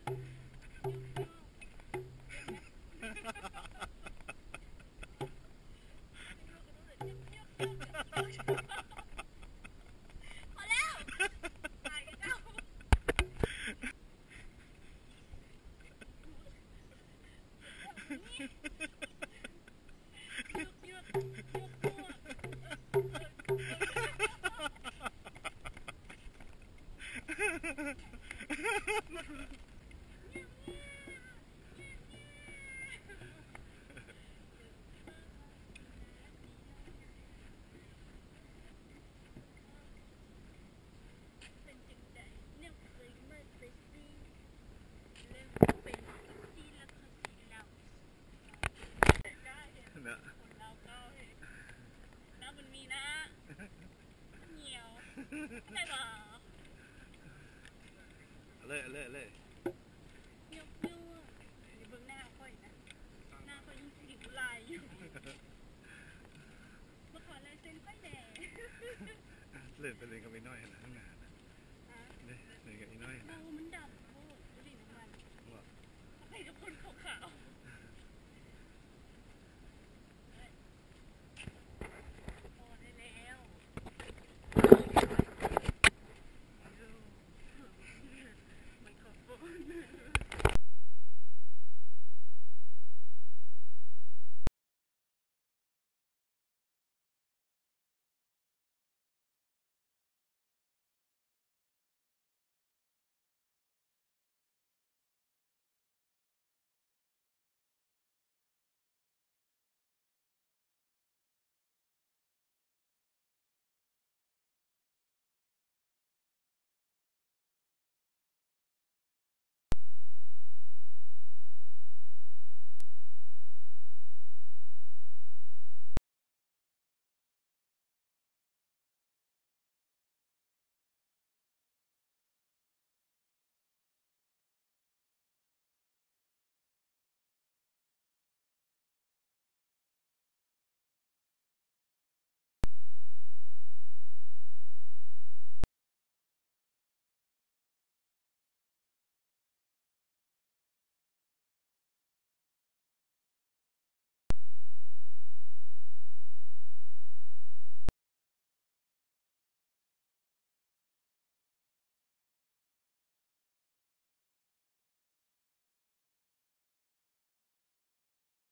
เลยเงี้ยวเงี้ยวเบื้องหน้าค่อยนะหน้าค่อยยิ่งผิวลายอยู่มาขอลายเซ็นค่อยแหน่เล่นไปเล่นกับไอ้น้อยนะข้างหน้าเล่นกับไอ้น้อยนะมันดำโคตรดูดิน้ำมันว่าใครกับคน